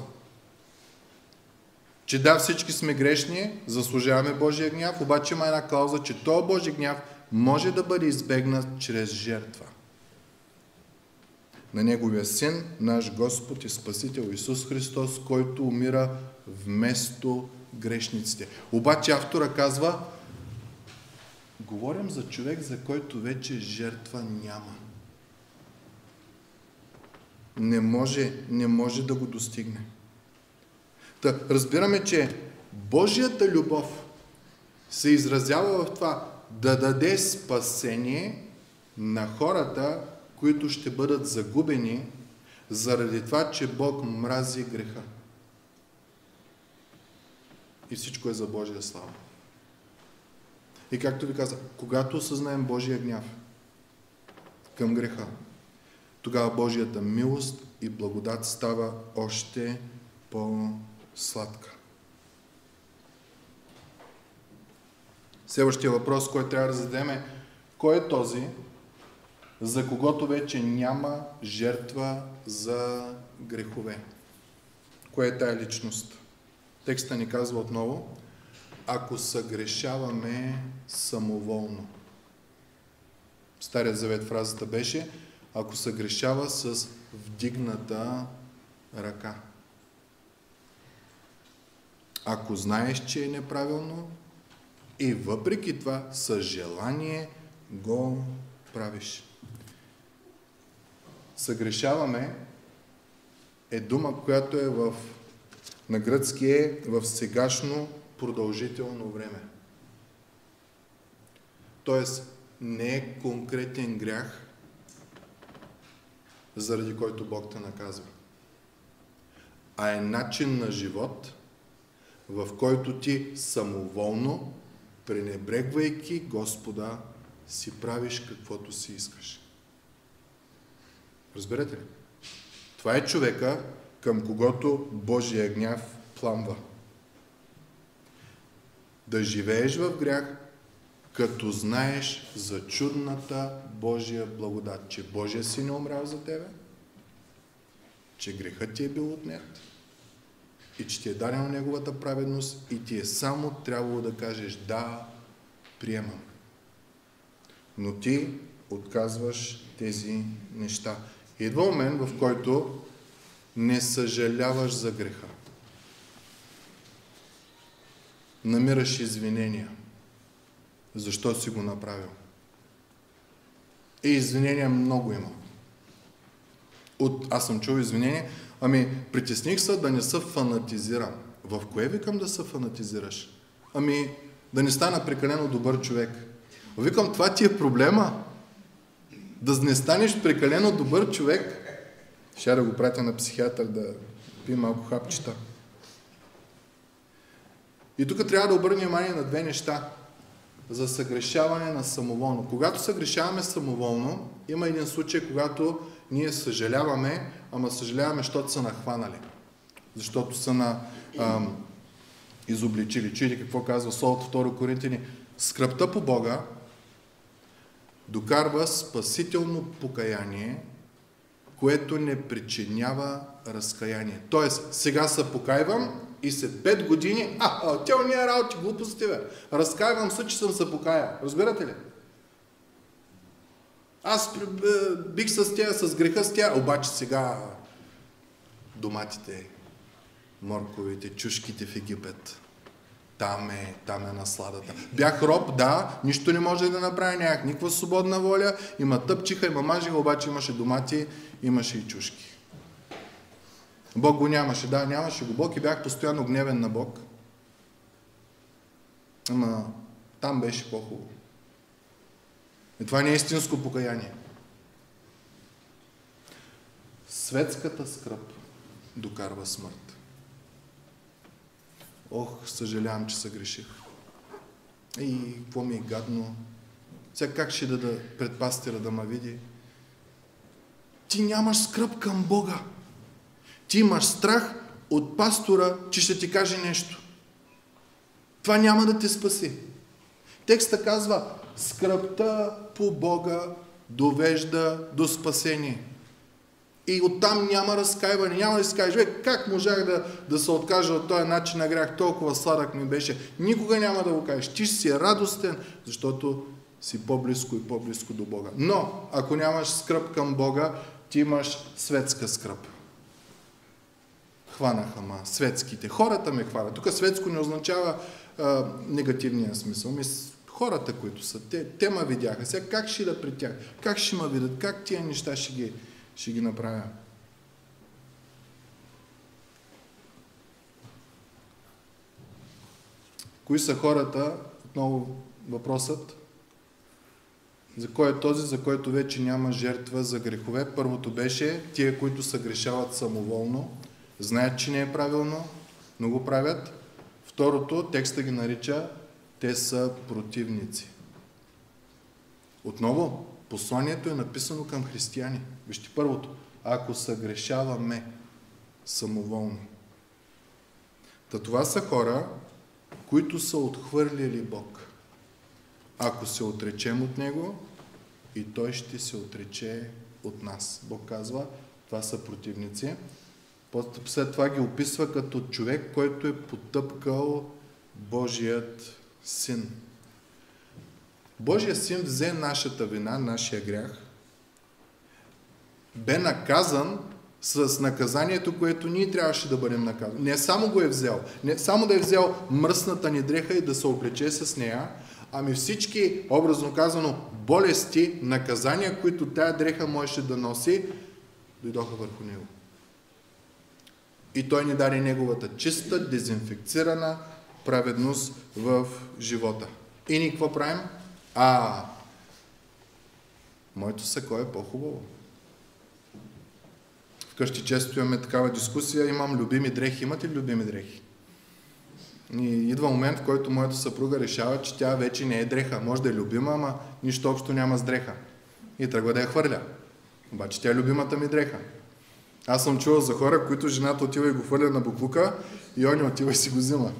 Speaker 1: че да, всички сме грешни, заслужаваме Божия гняв, обаче има една клауза, че този Божий гняв може да бъде избегнат чрез жертва на Неговия Син, наш Господ и Спасител Исус Христос, който умира вместо грешниците. Обаче автора казва, говорим за човек, за който вече жертва няма. Не може, не може да го достигне. Та, разбираме, че Божията любов се изразява в това да даде спасение на хората, които ще бъдат загубени заради това, че Бог мрази греха. И всичко е за Божия слава. И както ви казах, когато осъзнаем Божия гняв към греха, тогава Божията милост и благодат става още по-сладка. Следващия въпрос, който трябва да зададем е: кой е този, за когото вече няма жертва за грехове? Кое е тая личност? Текста ни казва отново: ако съгрешаваме самоволно. В Стария завет фразата беше: ако съгрешава с вдигната ръка. Ако знаеш, че е неправилно и въпреки това със желание го правиш. Съгрешаваме е дума, която е в, на гръцки е в сегашно продължително време. Тоест не е конкретен грях, заради който Бог те наказва, а е начин на живот, в който ти самоволно, пренебрегвайки Господа, си правиш каквото си искаш. Разберете ли? Това е човека, към когото Божия гняв пламва. Да живееш в грях, като знаеш за чудната Божия благодат, че Божия Син е умрял за тебе, че грехът ти е бил отнет и че ти е дадена Неговата праведност и ти е само трябвало да кажеш: да, приемам. Но ти отказваш тези неща. Идва момент, в който не съжаляваш за греха. Намираш извинения. Защо си го направил? И извинения много има. От, аз съм чул извинения, ами притесних се да не се фанатизирам. В кое викам да се фанатизираш? Ами да не стана прекалено добър човек. Викам, това ти е проблема. Да не станеш прекалено добър човек. Ще да го пратя на психиатър да пие малко хапчета. И тук трябва да обърнем внимание на две неща. За съгрешаване на самоволно. Когато съгрешаваме самоволно, има един случай, когато ние съжаляваме, ама съжаляваме, защото са нахванали. Защото са на ам, изобличили. Чуйте какво казва Сол от втори Коринтияни. Скръбта по Бога докарва спасително покаяние, което не причинява разкаяние. Тоест, сега се покайвам и след пет години, а, а тя не е работи, глупости, бе. Разкаивам се, че съм се покаял. Разбирате ли? Аз бих с тя, с греха с тя, обаче сега доматите, морковите, чушките в Египет. Там е, там е насладата. Бях роб, да, нищо не може да направя, нямах никаква свободна воля, има тъпчиха, има мажиха, обаче имаше домати, имаше и чушки. Бог го нямаше, да, нямаше го Бог и бях постоянно гневен на Бог. Ама там беше по-хубаво. И това не е истинско покаяние. Светската скръб докарва смърт. Ох, съжалявам, че съгреших. И какво ми е гадно. Сега как ще дада пред пастира да ме види? Ти нямаш скръб към Бога. Ти имаш страх от пастора, че ще ти каже нещо. Това няма да те спаси. Текста казва, скръбта по Бога довежда до спасение. И оттам няма разкаиване, няма да си кажеш, бе, как можах да, да се откажа от този начин на грях, толкова сладък ми беше. Никога няма да го кажеш. Ти ще си радостен, защото си по-близко и по-близко до Бога. Но, ако нямаш скръб към Бога, ти имаш светска скръб. Хванаха ма, светските. Хората ме хванат. Тук светско не означава а, негативния смисъл. Мис, хората, които са, те, те ме видяха. Сега как ще идат при тях? Как ще ме видят? Как тия неща ще ги, ще ги направя? Кои са хората? Отново въпросът. За кой е този, за който вече няма жертва за грехове? Първото беше тия, които се грешават самоволно, знаят, че не е правилно, но го правят. Второто, текста ги нарича, те са противници. Отново, посланието е написано към християни. Вижте първото, ако съгрешаваме самоволно. Та това са хора, които са отхвърлили Бог. Ако се отречем от Него, и Той ще се отрече от нас. Бог казва, това са противници. След това ги описва като човек, който е потъпкал Божият син. Божият син взе нашата вина, нашия грях, бе наказан с наказанието, което ние трябваше да бъдем наказани. Не само го е взел, не само да е взел мръсната ни дреха и да се облече с нея, ами всички, образно казано, болести, наказания, които тая дреха можеше да носи, дойдоха върху него. И той ни даде неговата чиста, дезинфекцирана праведност в живота. И ние какво правим? А, моето сако е по-хубаво. Вкъщи често имаме такава дискусия, имам любими дрехи. Имате ли любими дрехи? И идва момент, в който моята съпруга решава, че тя вече не е дреха. Може да е любима, ама нищо общо няма с дреха. И тръгва да я хвърля. Обаче тя е любимата ми дреха. Аз съм чувал за хора, които жената отива и го хвърля на буклука и он отива и си го взима.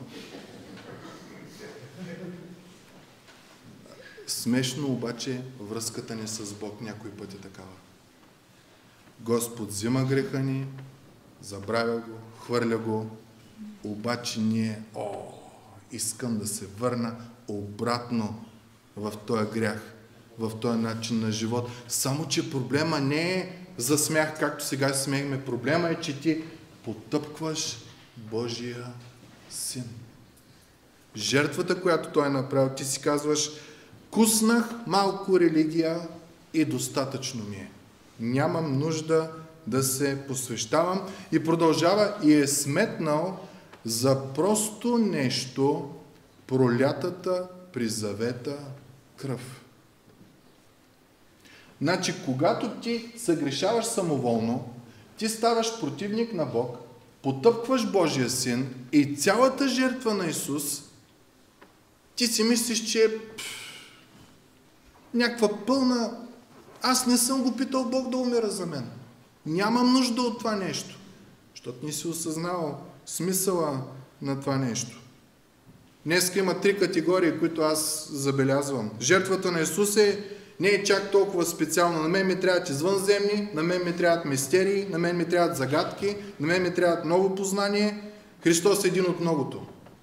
Speaker 1: Смешно обаче връзката ни с Бог някой път е такава. Господ взима греха ни, забравя го, хвърля го, обаче ние, о, искам да се върна обратно в този грях, в този начин на живот. Само, че проблема не е за смях, както сега се смеехме. Проблема е, че ти потъпкваш Божия син. Жертвата, която той е направил, ти си казваш, куснах малко религия и достатъчно ми е. Нямам нужда да се посвещавам. И продължава и е сметнал за просто нещо пролятата при завета кръв. Значи, когато ти съгрешаваш самоволно, ти ставаш противник на Бог, потъпкваш Божия син и цялата жертва на Исус, ти си мислиш, че е някаква пълна... Аз не съм го питал Бог да умира за мен. Нямам нужда от това нещо. Защото не си осъзнал смисъла на това нещо. Днеска има три категории, които аз забелязвам. Жертвата на Исус е не е чак толкова специално. На мен ми трябват извънземни, на мен ми трябват мистерии, на мен ми трябват загадки, на мен ми трябват ново познание. Христос е един от многото.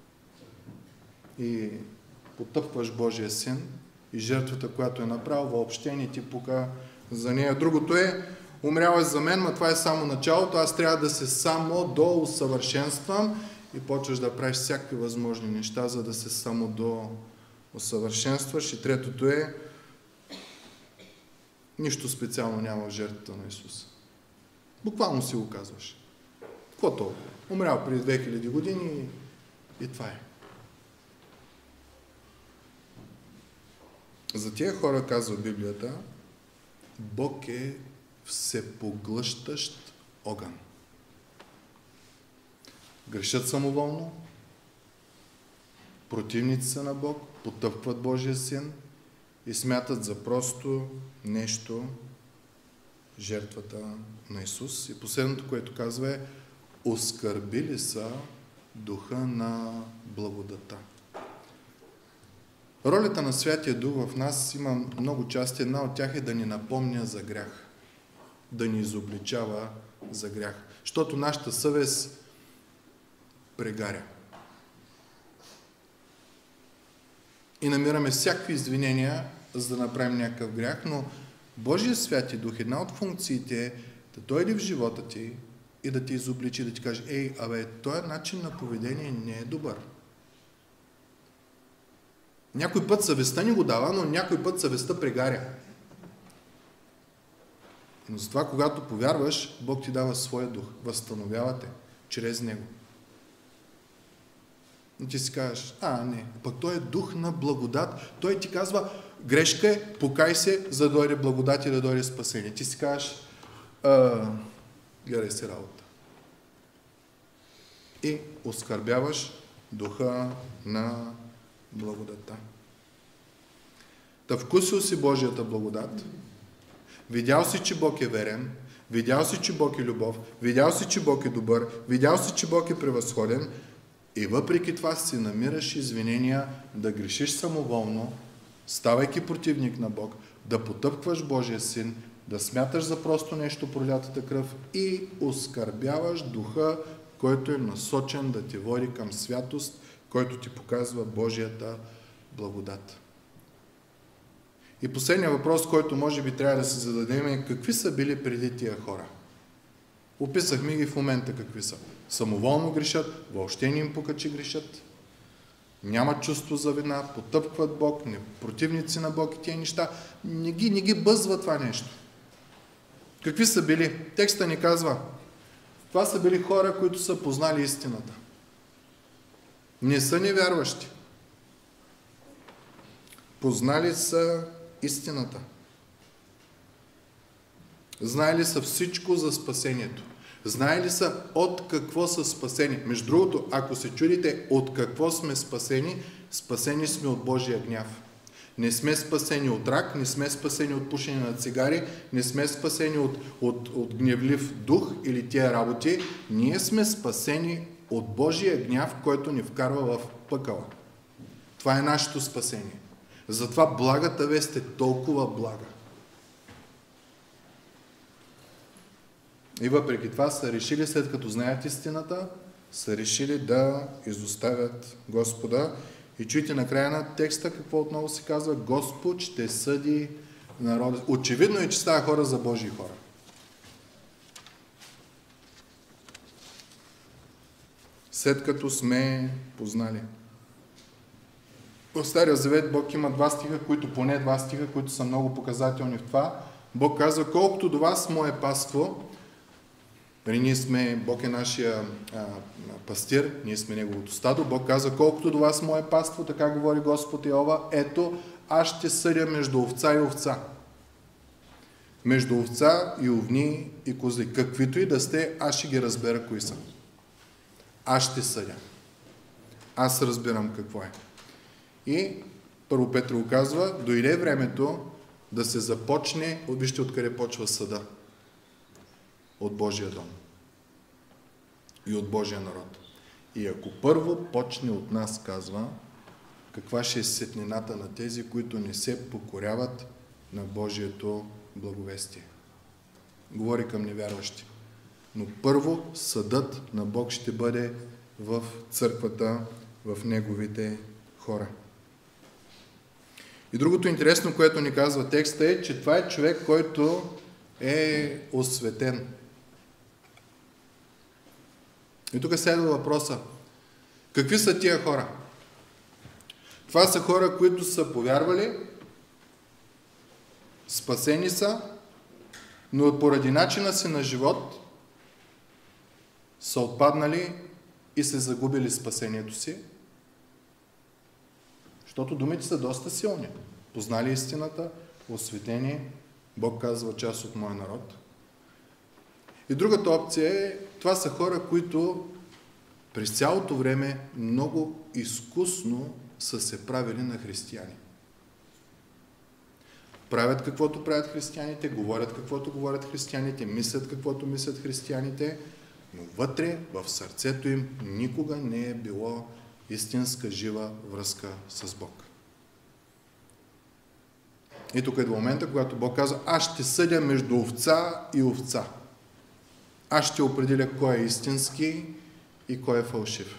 Speaker 1: И потъпваш Божия син и жертвата, която е направил, въобще не ти пука за нея. Другото е, умрял е за мен, но това е само началото, аз трябва да се само доусъвършенствам и почваш да правиш всякакви възможни неща, за да се само доусъвършенстваш. И третото е, нищо специално няма в жертвата на Исус. Буквално си го казваш. Какво толкова? Умрял преди две хиляди години и, и това е. За тия хора, казва Библията, Бог е всепоглъщащ огън. Грешат самоволно, противници са на Бог, потъпкват Божия син и смятат за просто нещо жертвата на Исус. И последното, което казва е, оскърбили са духа на благодата. Ролята на Святия Дух в нас има много части. Една от тях е да ни напомня за грях. Да ни изобличава за грях. Защото нашата съвест прегаря. И намираме всякакви извинения, за да направим някакъв грях, но Божия Святи Дух, една от функциите е да дойде в живота ти и да ти изобличи, да ти каже: ей, абе, този начин на поведение не е добър. Някой път съвестта ни го дава, но някой път съвестта прегаря. Но затова, когато повярваш, Бог ти дава своя дух, възстановява те чрез него. И ти си кажеш: а, не, пък той е дух на благодат. Той ти казва: грешка е, покай се, за да дойде благодат и да дойде спасение. Ти си кажеш: гледай си работа. И оскърбяваш духа на благодата. Та вкусил си Божията благодат, видял си, че Бог е верен, видял си, че Бог е любов, видял си, че Бог е добър, видял си, че Бог е превъзходен, и въпреки това си намираш извинения да грешиш самоволно, ставайки противник на Бог, да потъпкваш Божия Син, да смяташ за просто нещо пролятата кръв и оскърбяваш духа, който е насочен да те води към святост, който ти показва Божията благодат. И последният въпрос, който може би трябва да се зададем, е: какви са били преди тия хора? Описахме ги в момента какви са. Самоволно грешат, въобще не им пука, че грешат. Нямат чувство за вина, потъпкват Бог, не противници на Бог и тия неща. Не ги, не ги бъзва това нещо. Какви са били? Текста ни казва: това са били хора, които са познали истината. Не са невярващи. Познали са истината. Знаели са всичко за спасението. Знаели са от какво са спасени. Между другото, ако се чудите от какво сме спасени, спасени сме от Божия гняв. Не сме спасени от рак, не сме спасени от пушене на цигари, не сме спасени от, от, от гневлив дух или тия работи. Ние сме спасени от Божия гняв, който ни вкарва в пъкъла. Това е нашето спасение. Затова благата вест е толкова блага. И въпреки това са решили, след като знаят истината, са решили да изоставят Господа. И чуйте накрая на текста какво отново се казва: Господ ще съди народа. Очевидно е, че става хора за Божии хора. След като сме познали. В Стария Завет Бог има два стиха, които поне два стиха, които са много показателни в това. Бог казва: колкото до вас, мое паство. Нали, ние сме, Бог е нашия а, пастир, ние сме Неговото стадо. Бог казва: колкото до вас, мое паство, така говори Господ Йehova, ето, аз ще съдя между овца и овца. Между овца и овни и козли. Каквито и да сте, аз ще ги разбера кои са. Аз ще съдя. Аз разбирам какво е. И първо Петро казва: дойде времето да се започне, вижте откъде почва съда. От Божия дом. И от Божия народ. И ако първо почне от нас, казва, каква ще е сетнината на тези, които не се покоряват на Божието благовестие. Говори към невярващи. Но първо съдът на Бог ще бъде в църквата, в Неговите хора. И другото интересно, което ни казва текста, е, че това е човек, който е осветен. И тук следва въпроса: какви са тия хора? Това са хора, които са повярвали, спасени са, но поради начина си на живот са отпаднали и се загубили спасението си. Защото думите са доста силни. Познали истината, осветени, Бог казва: част от моя народ. И другата опция е, това са хора, които през цялото време много изкусно са се правили на християни. Правят каквото правят християните, говорят каквото говорят християните, мислят каквото мислят християните, но вътре, в сърцето им, никога не е било истинска жива връзка с Бог. И тук е до момента, когато Бог казва, аз ще съдя между овца и овца. Аз ще определя кой е истински и кой е фалшив.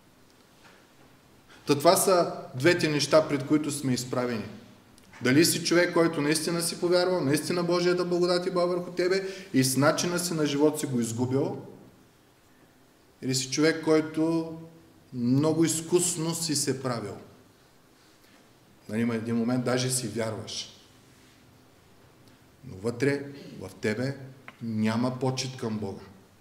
Speaker 1: Та това са двете неща, пред които сме изправени. Дали си човек, който наистина си повярвал, наистина Божията благодат и Бог върху тебе и с начина си на живот си го изгубил, или си човек, който много изкусно си се правил. Нали, има един момент, даже си вярваш. Но вътре, в тебе, няма почит към Бога.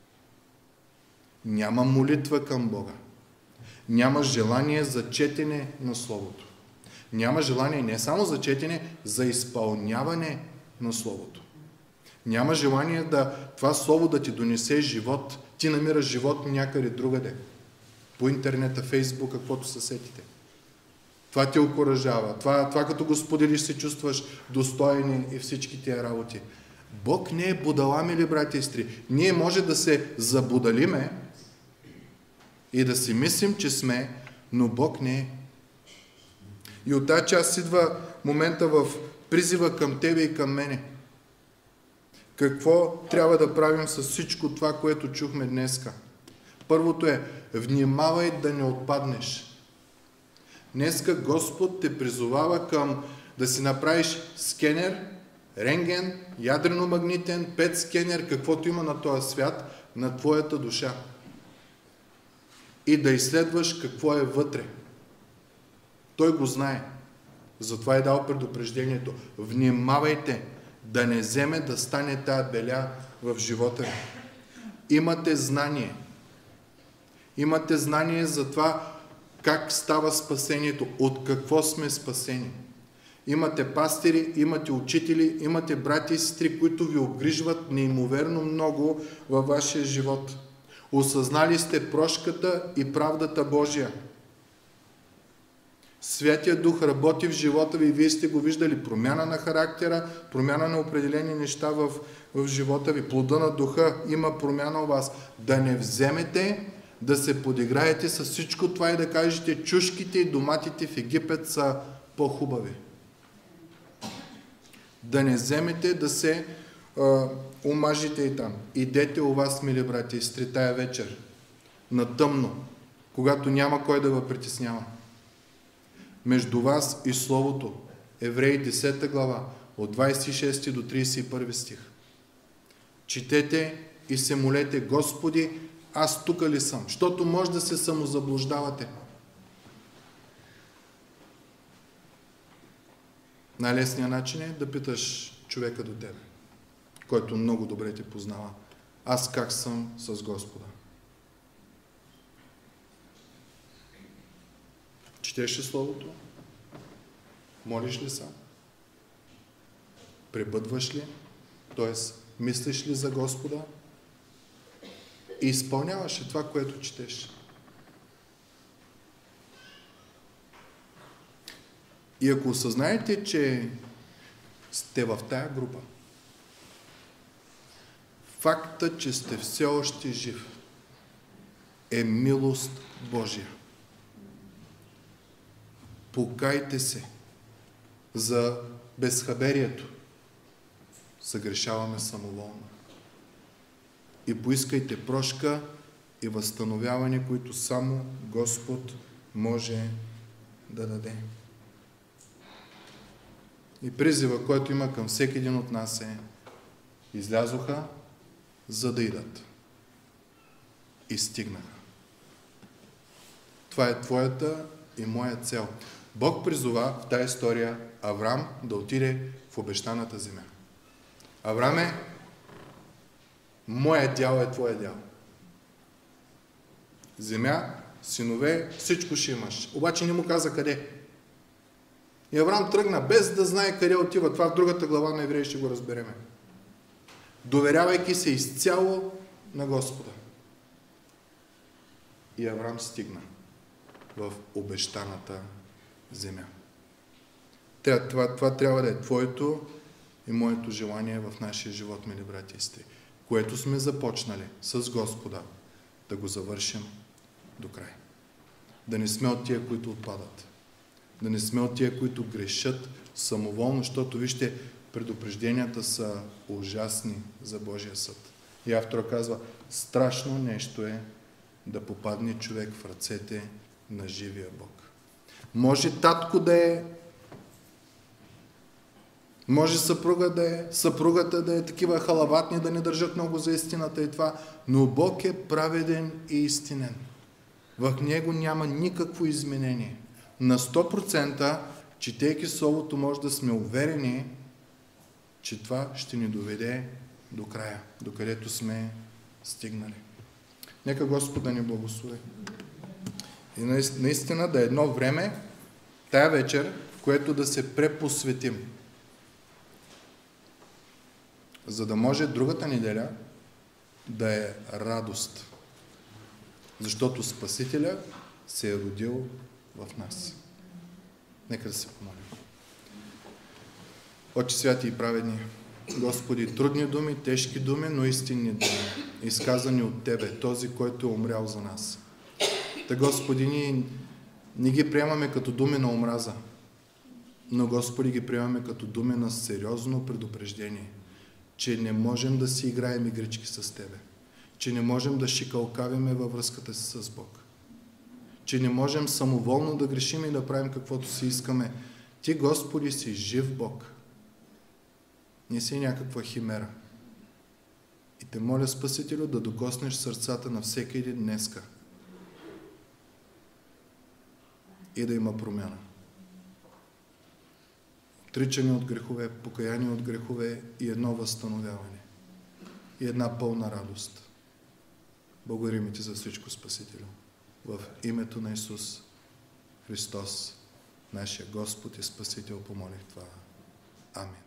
Speaker 1: Няма молитва към Бога. Няма желание за четене на Словото. Няма желание не само за четене, за изпълняване на Словото. Няма желание да това Слово да ти донесе живот. Ти намираш живот някъде другаде. По интернета, Фейсбук, каквото се сетите. Това те окуражава. Това, това като го споделиш, се чувстваш достоен и всички тия работи. Бог не е будалам или, брати и сестри. Ние може да се забудалиме и да си мислим, че сме, но Бог не е. И от тази част идва момента в призива към тебе и към мене. Какво трябва да правим с всичко това, което чухме днеска? Първото е, внимавай да не отпаднеш. Днеска Господ те призовава към да си направиш скенер, рентген, ядрено-магнитен, пет скенер, каквото има на този свят, на твоята душа. И да изследваш какво е вътре. Той го знае. Затова е дал предупреждението. Внимавайте да не вземе да стане тая беля в живота ви. Имате знание. Имате знание за това как става спасението, от какво сме спасени. Имате пастири, имате учители, имате брати и сестри, които ви обгрижват неимоверно много във вашия живот. Осъзнали сте прошката и правдата Божия. Святия Дух работи в живота ви и вие сте го виждали. Промяна на характера, промяна на определени неща в, в живота ви. Плода на Духа има промяна у вас. Да не вземете да се подиграете с всичко това и да кажете, чушките и доматите в Египет са по-хубави. Да не вземете да се а, омажите и там. Идете у вас, мили брати и сестри, тая вечер, на тъмно, когато няма кой да ви притеснява. Между вас и Словото. Евреи десета глава, от двадесет и шести до тридесет и първи стих. Четете и се молете, Господи, аз тук ли съм? Защото може да се самозаблуждавате. Най-лесният начин е да питаш човека до тебе, който много добре те познава. Аз как съм с Господа? Четеш ли Словото? Молиш ли се? Пребъдваш ли? Тоест, мислиш ли за Господа? И изпълняваш ли това, което четеш? И ако осъзнаете, че сте в тая група, факта, че сте все още жив, е милост Божия. Покайте се за безхаберието. Съгрешаваме самоволно. И поискайте прошка и възстановяване, които само Господ може да даде. И призива, който има към всеки един от нас е: излязоха, за да идат. И стигнаха. Това е твоята и моя цел. Бог призова в тази история Авраам да отиде в обещаната земя. Аврааме, моя дял е твоя дял. Земя, синове, всичко ще имаш. Обаче не му каза къде. И Авраам тръгна без да знае къде отива. Това в другата глава на Евреи ще го разбереме. Доверявайки се изцяло на Господа. И Авраам стигна в обещаната земя. Това, това, това трябва да е твоето и моето желание в нашия живот, мили брати и сестри. Което сме започнали с Господа, да го завършим до край. Да не сме от тия, които отпадат. Да не сме от тия, които грешат самоволно, защото вижте, предупрежденията са ужасни за Божия съд. И автор казва, страшно нещо е да попадне човек в ръцете на живия Бог. Може татко да е, може съпруга да е, съпругата да е такива халаватни, да не държат много за истината и това, но Бог е праведен и истинен. В Него няма никакво изменение. На сто процента, четейки Словото, може да сме уверени, че това ще ни доведе до края, до където сме стигнали. Нека Господ да ни благослови. И наистина да е едно време, тая вечер, в което да се препосветим. За да може другата неделя да е радост. Защото Спасителя се е родил в нас. Нека да се помолим. Отче святи и праведни, Господи, трудни думи, тежки думи, но истинни думи, изказани от Тебе, този, който е умрял за нас. Та, Господи, ние не ги приемаме като думи на омраза, но, Господи, ги приемаме като думи на сериозно предупреждение, че не можем да си играем игрички с Тебе, че не можем да шикалкавиме във връзката си с Бог, че не можем самоволно да грешим и да правим каквото си искаме. Ти, Господи, си жив Бог. Не си някаква химера. И те моля, Спасителю, да докоснеш сърцата на всеки един днеска и да има промяна. Отричане от грехове, покаяние от грехове и едно възстановяване. И една пълна радост. Благодарим Ти за всичко, Спасителю. В името на Исус Христос, нашия Господ и Спасител, помолих това. Амин.